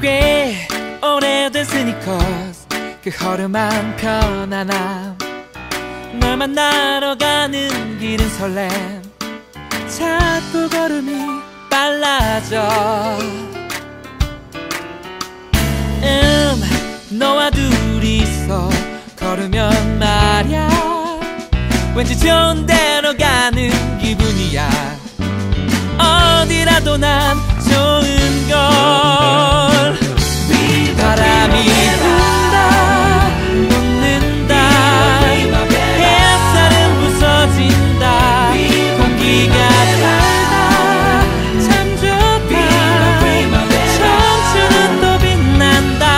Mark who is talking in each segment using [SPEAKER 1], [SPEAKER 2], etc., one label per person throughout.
[SPEAKER 1] 꽤 오래된 스니커스 그 허름한 편안함 널 만나러 가는 길은 설렘 자꾸 걸음이 빨라져 너와 둘이서 걸으면 말야 왠지 좋은 데로 가는 기분이야 어디라도 난 좋은걸 바람이 분다 웃는다 햇살은 부서진다 공기가 달다 참 좋다 청춘은 또 빛난다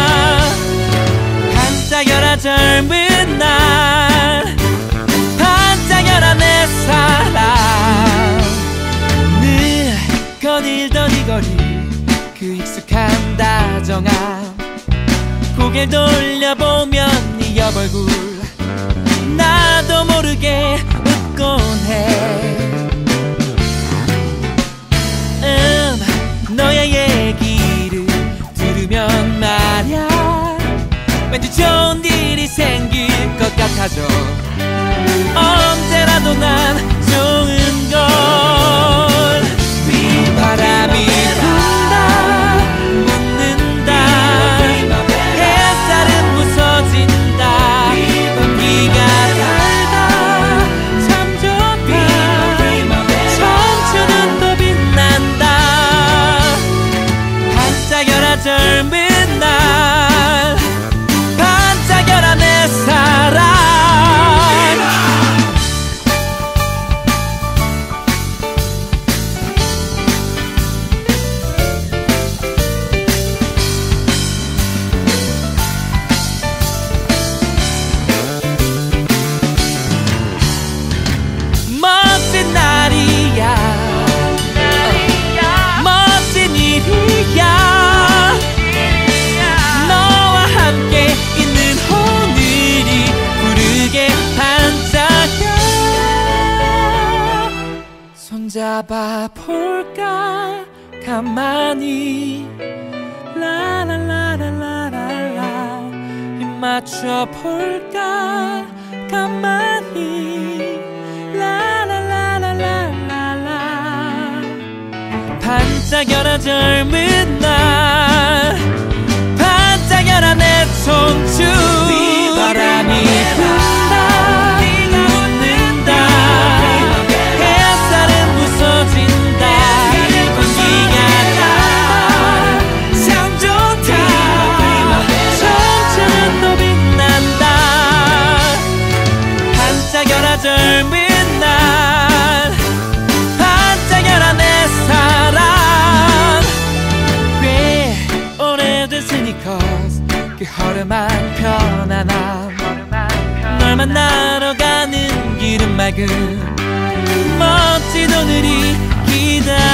[SPEAKER 1] 반짝여라 젊은 날 반짝여라 내 사랑 늘 거닐던 이 거리 그 익숙한 다정함 고개 돌려보면 네 옆 얼굴 나도 모르게 웃곤 해 너의 얘기를 들으면 말야 왠지 좋은 일이 생길 것 같아져 언제라도 난 좋은걸 바람이 분다 웃는다 햇살은 부서진다 공기가 달다 참 좋다 청춘은 또 빛난다 반짝여라 젊은 날 반짝여라 내 사랑 멋진 날이야 멋진 일이야 너와 함께 있는 오늘이 부르게 반짝여 손잡아 볼까 가만히 라라라라라라 입 맞춰 볼까 가만히 라라라라라라 반짝여라 젊은 날 반짝여라 내 청춘 바람이 분다 웃는다 햇살은 부서진다 공기가 달다 참 좋다 청춘은 또 빛난다 반짝여라 젊은 날 반짝여라 내 사랑 꽤 오래된 스니커스 그 허름한 편안함 널 만나러 가는 길은 맑은 멋진 오늘이 기다려